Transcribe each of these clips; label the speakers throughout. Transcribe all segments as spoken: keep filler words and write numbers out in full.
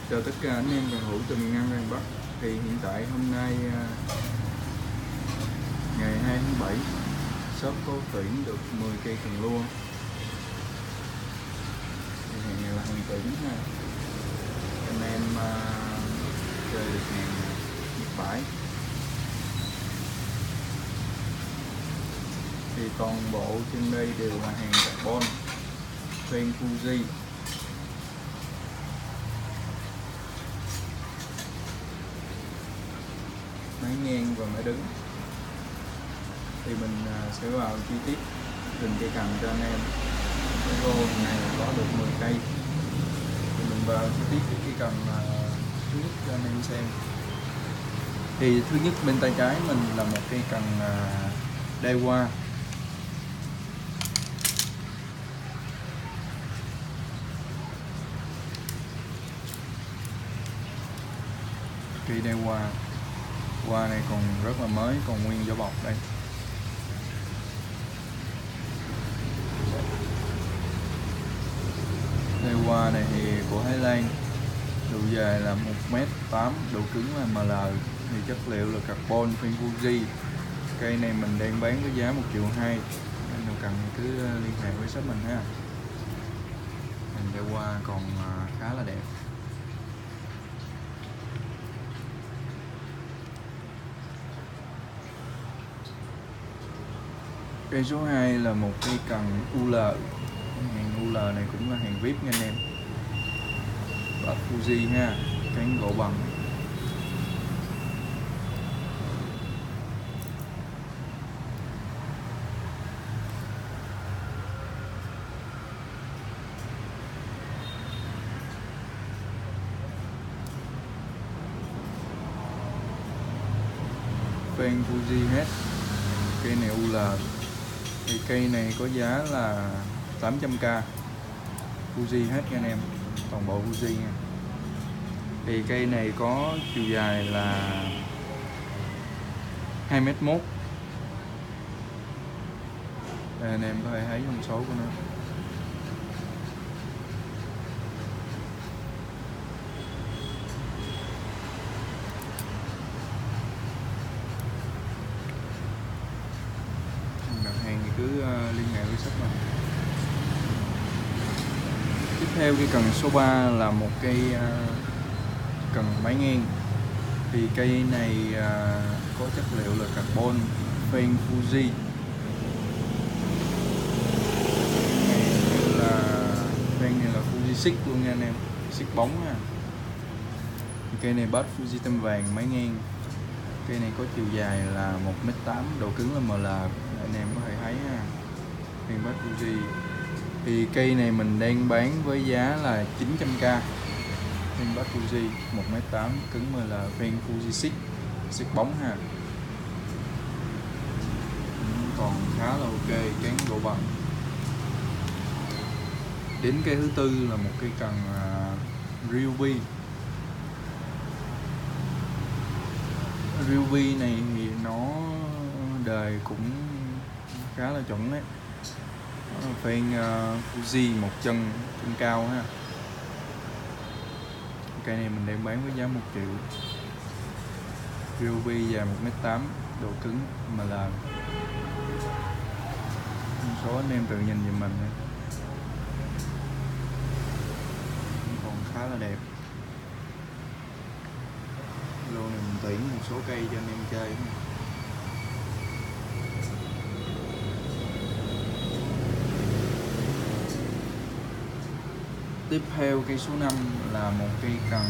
Speaker 1: Chào tất cả anh em cần hữu từ miền Nam ra miền Bắc. Thì hiện tại hôm nay à, ngày hai tháng bảy, shop có tuyển được mười cây cần lua. Thì hàng này là hàng tuyển ha. Anh em à, chơi được hàng Nhật bãi. Thì toàn bộ trên đây đều là hàng carbon, phên Fuji. Máy ngang và máy đứng. Thì mình sẽ vào chi tiết từng cây cần cho anh em. Cái lô này có được mười cây. Thì mình vào chi tiết cái cây cần thứ nhất cho anh em xem. Thì thứ nhất bên tay trái mình là một cây cần Daiwa. Cây Daiwa. Hoa này còn rất là mới, còn nguyên vỏ bọc đây. Đây hoa này thì của Thái Lan, độ dài là một mét tám, độ cứng là em lờ, thì chất liệu là carbon phên Fuji. Cây này mình đang bán với giá một triệu hai. Anh nào cần cứ liên hệ với shop mình ha. Hình đây hoa còn khá là đẹp. Cây số hai là một cây cần u lờ. Hàng u lờ này cũng là hàng vi ai pi nha anh em. Và Fuji ha, cán gỗ bằng. Phên Fuji hết. Cây này u lờ. Thì cây này có giá là tám trăm k. Fuji hết nha anh em, toàn bộ Fuji nha. Thì cây này có chiều dài là hai mét mốt. Đây anh em có thể thấy thông số của nó. Cứ uh, liên hệ với shop mình. Tiếp theo cây cần số ba là một cây uh, cần máy ngang. Thì cây này uh, có chất liệu là carbon phên Fuji. Này là phên này là Fuji xích luôn nha anh em, xích bóng ha. Cây này bass Fuji tăm vàng, máy ngang. Cây này có chiều dài là một mét tám, độ cứng là em lờ, anh em có thể thấy ha. Phên bass Fuji. Thì cây này mình đang bán với giá là chín trăm k. Phên bass Fuji một mét tám, cứng em lờ, phên Fuji xích, xích bóng ha. Còn khá là ok, cán gỗ bằng. Đến cây thứ tư là một cây cần uh, Ryobi. Ryobi này thì nó đời cũng khá là chuẩn đấy. Phên uh, Fuji một chân, chân cao ha. Cây này mình đang bán với giá một triệu. Ryobi dài một mét tám, độ cứng em lờ. Số anh em tự nhìn giùm mình này. Còn khá là đẹp. Lô này mình tuyển một số cây cho anh em chơi. Tiếp theo cây số năm là một cây cần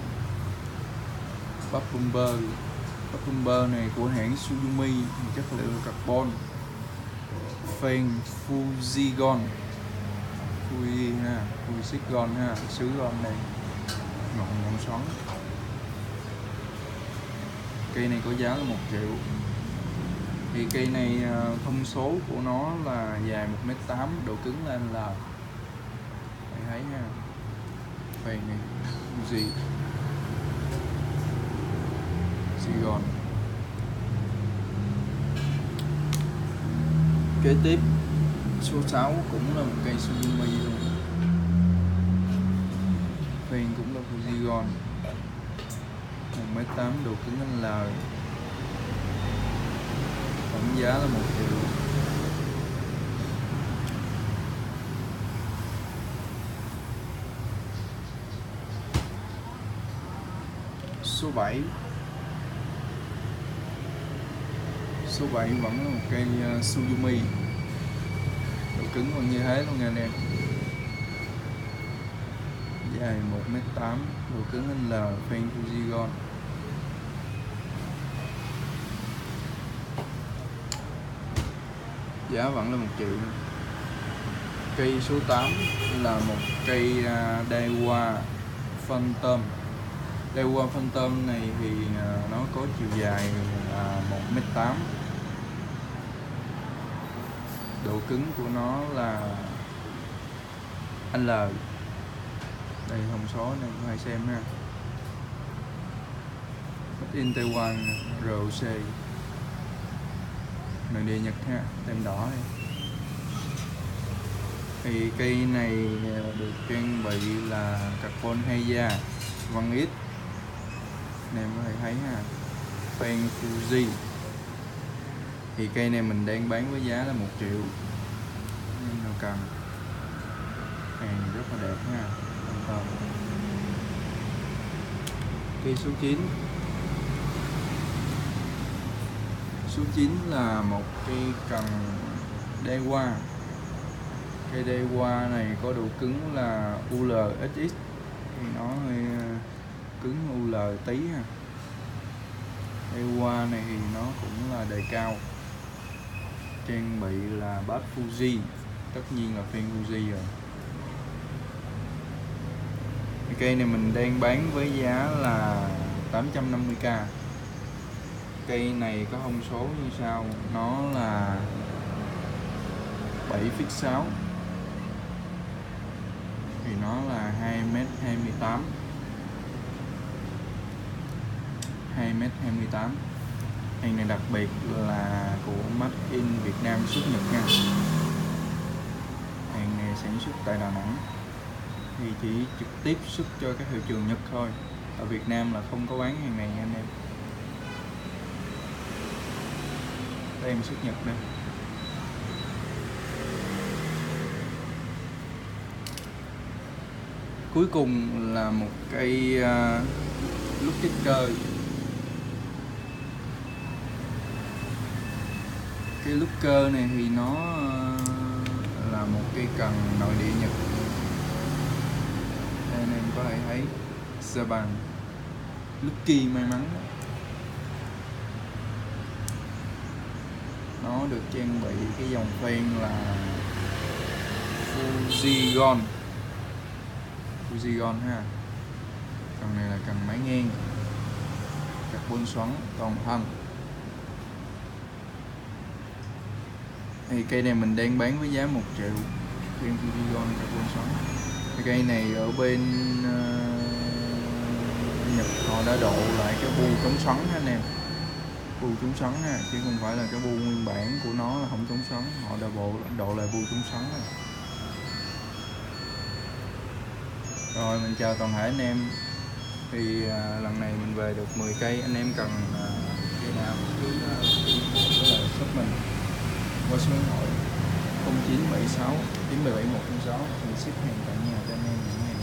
Speaker 1: Bass Bomber. Bass Bomber này của hãng Suzumi, chất liệu carbon, phên Fujigon, Fuji ha, Fujigon ha, sứ gon này, ngọn ngọn xoắn. Cây này có giá là một triệu. Thì cây này thông số của nó là dài một mét tám, độ cứng là em lờ. Bạn thấy ha. Phên này Fuji Fujigon. Kế tiếp số sáu cũng là một cây Suzumi luôn. phên cũng là Fuji Gold, một mét tám độ cứng anh L, tổng giá là một triệu. Số bảy, số bảy vẫn là một cây uh, Suzumi, độ cứng còn như thế luôn nha anh em, dài một mét tám, độ cứng anh L, phên Fuji Gold. Giá vẫn là một triệu. Cây số tám là một cây uh, Daiwa Phantom. Daiwa Phantom này thì uh, nó có chiều dài là một mét tám, độ cứng của nó là anh L. Đây thông số này có thể xem ha, Made in Taiwan, R O C, nội địa Nhật ha, tem đỏ này. Thì cây này được trang bị là carbon hai da, văn ít, anh em có thể thấy ha, phên Fuji. Thì cây này mình đang bán với giá là một triệu, nên nào cần, hàng rất là đẹp ha. Cây số chín, số chín là một cây cần Daiwa. Cây Daiwa này có độ cứng là U L S X, thì nó hơi cứng U L tí ha. Daiwa này thì nó cũng là đề cao, trang bị là bass Fuji, tất nhiên là phên Fuji rồi. Cây này mình đang bán với giá là tám trăm năm mươi k. Cây này có thông số như sau, nó là bảy phít sáu, thì nó là hai mét hai mươi tám, hai mét hai mươi tám. Hàng này đặc biệt là của Made in Việt Nam xuất Nhật nha. Hàng này sản xuất tại Đà Nẵng, thì chỉ trực tiếp xuất cho các thị trường Nhật thôi, ở Việt Nam là không có bán hàng này nha anh em. Đây em xuất Nhật đây. Cuối cùng là một cây uh, lúc kích cơ. Cái lúc cơ này thì nó uh, là một cây cần nội địa Nhật. Đây anh em có thể thấy Saban Lucky may mắn. Nó được trang bị cái dòng phên là Fuji Gold, Fuji Gold ha. Cần này là cần máy ngang, carbon xoắn toàn thân. Thì cây này mình đang bán với giá một triệu, phên Fuji Gold carbon xoắn. Cái cây này ở bên uh, Nhật họ đã độ lại cái bu chống xoắn ha anh em, bu chống xoắn ha, chứ không phải là cái bu nguyên bản của nó là không chống xoắn, họ đã bộ độ lại bu chống xoắn rồi. Rồi mình chào toàn thể anh em. Thì uh, lần này mình về được mười cây, anh em cần uh, cây nào cứ uh, shop mình qua số điện thoại không chín bảy sáu chín bảy bảy một không sáu, mình ship hàng tận nhà cho anh em.